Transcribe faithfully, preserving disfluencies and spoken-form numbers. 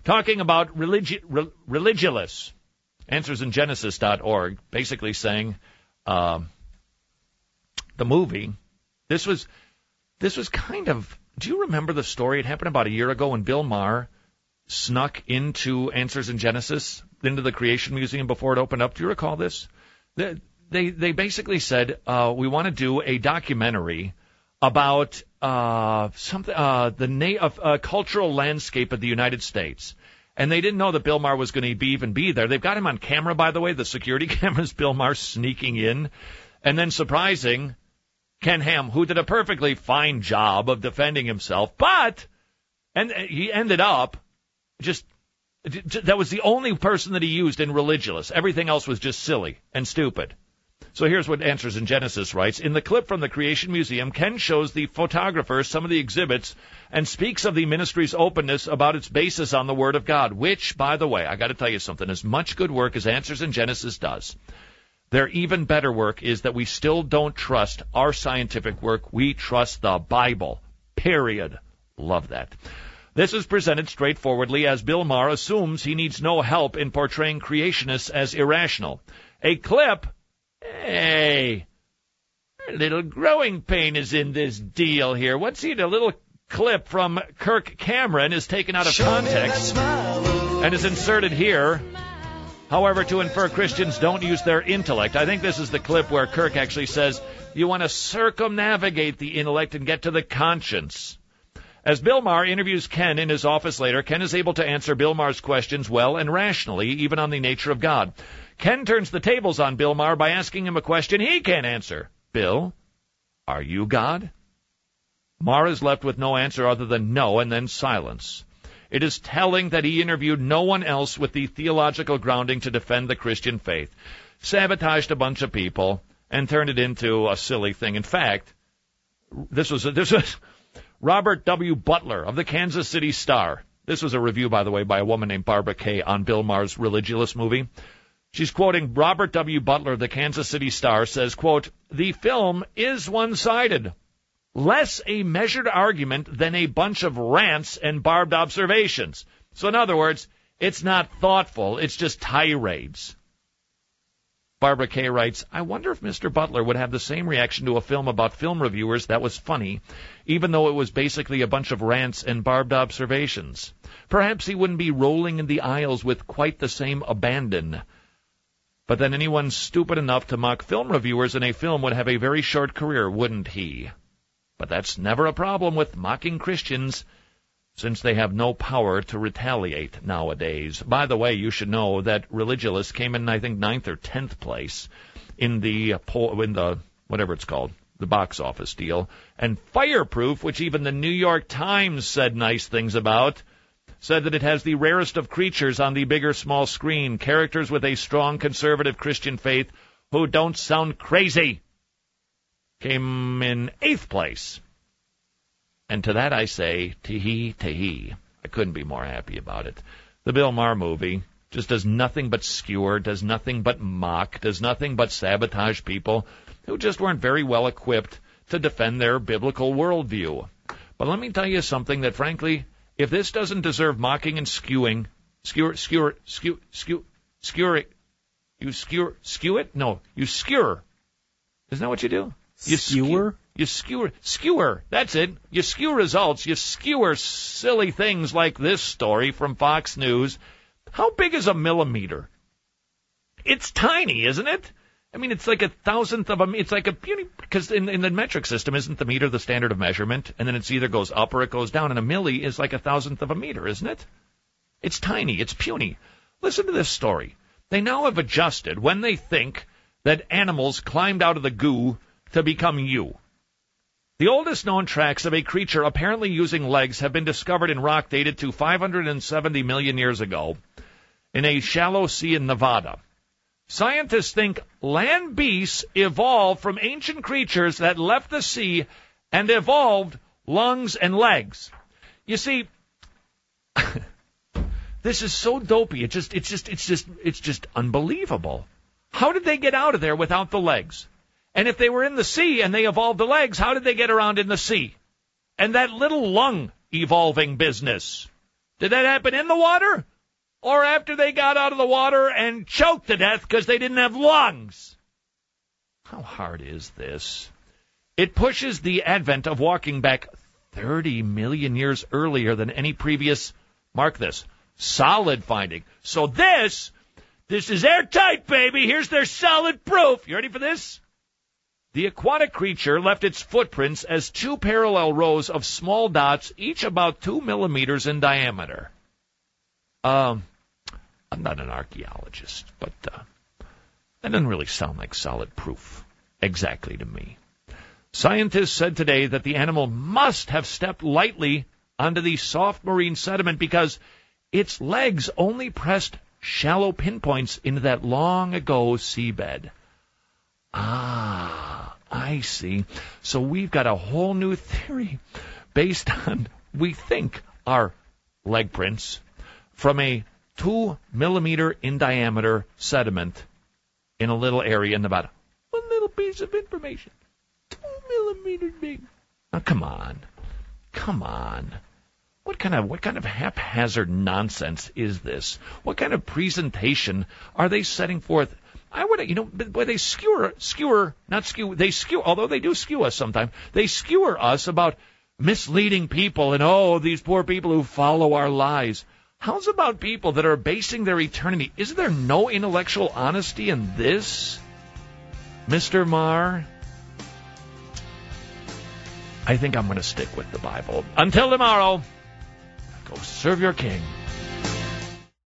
talking about religi- re- Religulous, answers in genesis dot org, basically saying uh, the movie, this was this was kind of, do you remember the story? It happened about a year ago when Bill Maher snuck into Answers in Genesis, into the Creation Museum before it opened up. Do you recall this? They they, they basically said, uh, we want to do a documentary about uh, something, uh, the na- of, uh, cultural landscape of the United States. And they didn't know that Bill Maher was going to be even be there. They've got him on camera, by the way. The security cameras, Bill Maher sneaking in. And then surprising Ken Ham, who did a perfectly fine job of defending himself. But, and he ended up just, that was the only person that he used in Religulous. Everything else was just silly and stupid. So here's what Answers in Genesis writes. In the clip from the Creation Museum, Ken shows the photographer some of the exhibits and speaks of the ministry's openness about its basis on the Word of God, which, by the way, I got to tell you something, as much good work as Answers in Genesis does, their even better work is that we still don't trust our scientific work. We trust the Bible, period. Love that. This is presented straightforwardly as Bill Maher assumes he needs no help in portraying creationists as irrational. A clip... Hey, a little growing pain is in this deal here. What's he? A little clip from Kirk Cameron is taken out of context and is inserted here. However, to infer Christians don't use their intellect. I think this is the clip where Kirk actually says, you want to circumnavigate the intellect and get to the conscience. As Bill Maher interviews Ken in his office later, Ken is able to answer Bill Maher's questions well and rationally, even on the nature of God. Ken turns the tables on Bill Maher by asking him a question he can't answer. Bill, are you God? Maher is left with no answer other than no and then silence. It is telling that he interviewed no one else with the theological grounding to defend the Christian faith, sabotaged a bunch of people, and turned it into a silly thing. In fact, this was, this was Robert W. Butler of the Kansas City Star. This was a review, by the way, by a woman named Barbara Kay on Bill Maher's Religulous movie. She's quoting Robert W. Butler of the Kansas City Star, says, quote, the film is one-sided, less a measured argument than a bunch of rants and barbed observations. So in other words, it's not thoughtful, it's just tirades. Barbara Kay writes, I wonder if Mister Butler would have the same reaction to a film about film reviewers that was funny, even though it was basically a bunch of rants and barbed observations. Perhaps he wouldn't be rolling in the aisles with quite the same abandon. But then anyone stupid enough to mock film reviewers in a film would have a very short career, wouldn't he? But that's never a problem with mocking Christians, since they have no power to retaliate nowadays. By the way, you should know that Religulous came in, I think, ninth or tenth place in the, in the whatever it's called, the box office deal. And Fireproof, which even the New York Times said nice things about, said that it has the rarest of creatures on the big or small screen, characters with a strong conservative Christian faith who don't sound crazy. Came in eighth place. And to that I say, tee-hee, tee-hee. I couldn't be more happy about it. The Bill Maher movie just does nothing but skewer, does nothing but mock, does nothing but sabotage people who just weren't very well equipped to defend their biblical worldview. But let me tell you something that, frankly, if this doesn't deserve mocking and skewing, skewer, skewer, skew, skew, skewer it, you skewer, skew it? No, you skewer. Isn't that what you do? You skewer? You skewer, skewer, that's it. You skew results, you skewer silly things like this story from Fox News. How big is a millimeter? It's tiny, isn't it? I mean, it's like a thousandth of a, it's like a puny, because in, in the metric system, isn't the meter the standard of measurement? And then it's either goes up or it goes down, and a milli is like a thousandth of a meter, isn't it? It's tiny, it's puny. Listen to this story. They now have adjusted when they think that animals climbed out of the goo to become you. The oldest known tracks of a creature apparently using legs have been discovered in rock dated to five hundred seventy million years ago in a shallow sea in Nevada. Scientists think land beasts evolved from ancient creatures that left the sea and evolved lungs and legs. You see, this is so dopey. It just, it's just, it's just, it's just unbelievable. How did they get out of there without the legs? And if they were in the sea and they evolved the legs, how did they get around in the sea? And that little lung evolving business. Did that happen in the water? Or after they got out of the water and choked to death because they didn't have lungs? How hard is this? It pushes the advent of walking back thirty million years earlier than any previous, mark this, solid finding. So this, this is airtight, baby. Here's their solid proof. You ready for this? The aquatic creature left its footprints as two parallel rows of small dots, each about two millimeters in diameter. Um, I'm not an archaeologist, but uh, that doesn't really sound like solid proof exactly to me. Scientists said today that the animal must have stepped lightly onto the soft marine sediment because its legs only pressed shallow pinpoints into that long-ago seabed. Ah, I see. So we've got a whole new theory based on, we think, our leg prints from a two millimeter in diameter sediment in a little area in the bottom. One little piece of information. Two millimeters big. Now, come on. Come on. What kind of what kind of haphazard nonsense is this? What kind of presentation are they setting forth? I would, you know, boy, they skewer, skewer, not skew, they skew, although they do skew us sometimes, they skewer us about misleading people and, oh, these poor people who follow our lies. How's about people that are basing their eternity? Is there no intellectual honesty in this, Mister Maher? I think I'm going to stick with the Bible. Until tomorrow, go serve your king.